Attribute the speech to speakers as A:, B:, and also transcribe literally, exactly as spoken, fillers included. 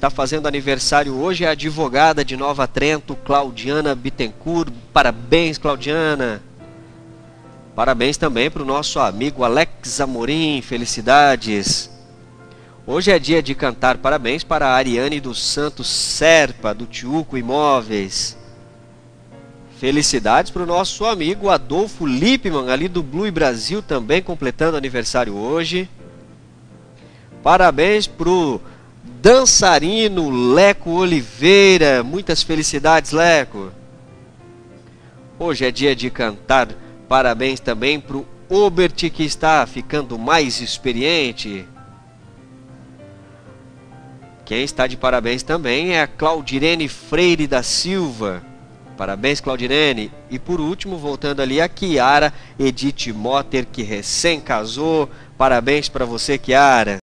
A: está fazendo aniversário hoje é a advogada de Nova Trento, Claudiana Bittencourt. Parabéns, Claudiana. Parabéns também para o nosso amigo Alex Amorim, felicidades. Hoje é dia de cantar parabéns para a Ariane dos Santos Serpa, do Tiuco Imóveis. Felicidades para o nosso amigo Adolfo Lippmann, ali do Blue Brasil, também completando aniversário hoje. Parabéns para o dançarino Leco Oliveira, muitas felicidades, Leco. Hoje é dia de cantar parabéns também para o Obert, que está ficando mais experiente. Quem está de parabéns também é a Claudirene Freire da Silva. Parabéns, Claudirene. E por último, voltando ali, a Kiara Edith Motter, que recém casou. Parabéns para você, Kiara.